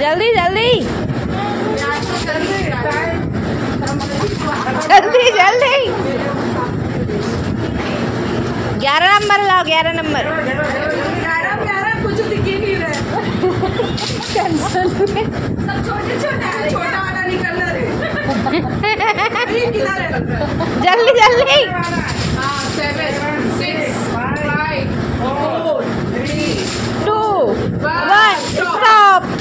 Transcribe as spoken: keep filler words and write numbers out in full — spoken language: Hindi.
जल्दी जल्दी जल्दी जल्दी। ग्यारह नंबर लाओ, ग्यारह नंबर। कुछ दिख ही नहीं रहा। टेंशन में सब छोटे छोटे हैं, छोटा वाला निकल रहा है। जल्दी जल्दी। Seven six five four three two one stop.